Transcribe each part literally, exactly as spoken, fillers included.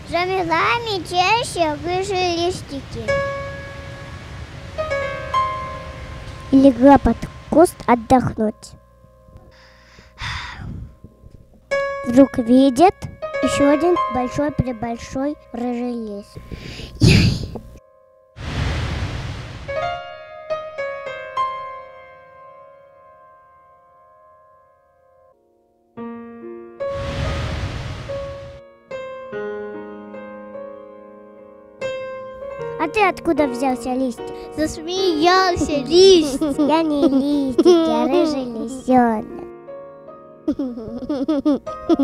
Замела чаще выше листики. И легла под куст отдохнуть. Вдруг видит еще один большой-пребольшой рыжий лис. А ты откуда взялся, листик? Засмеялся листик. Я не листик, я рыжий лисенок.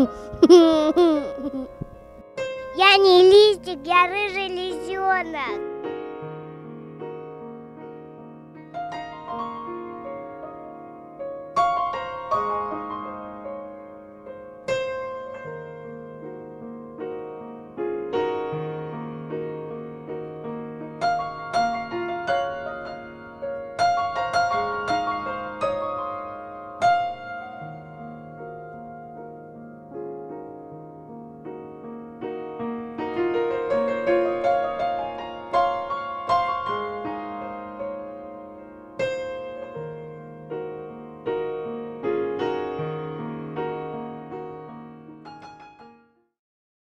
Я не листик, я рыжий лисенок.